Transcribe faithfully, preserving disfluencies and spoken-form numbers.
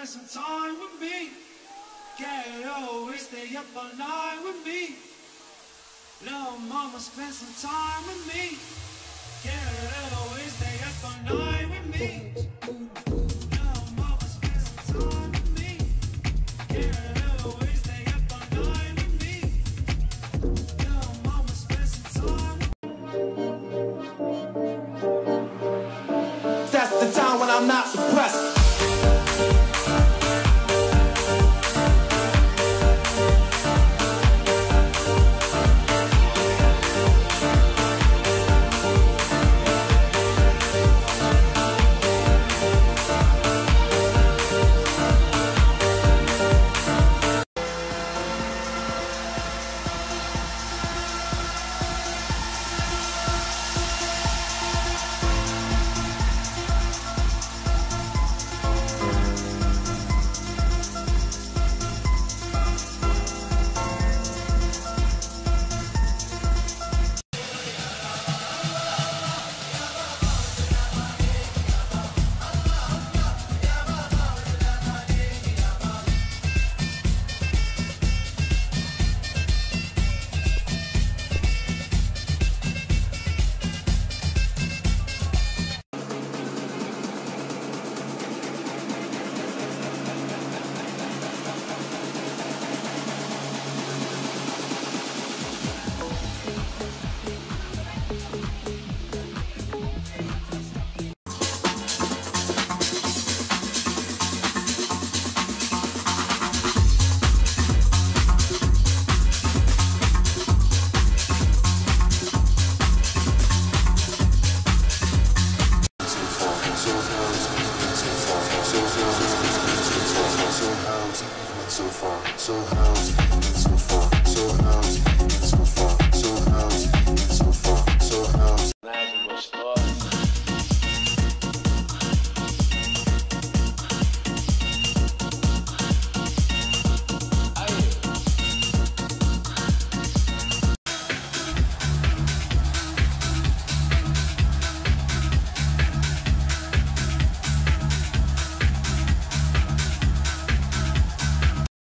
spend some time with me. Get away, stay up all night with me. Little mama, spend some time with me. Get away, stay up all night with me. Little mama, spend some time with me. Get away, stay up all night with me. Little mama, spend some time with me. That's the time when I'm not depressed. So far, so how's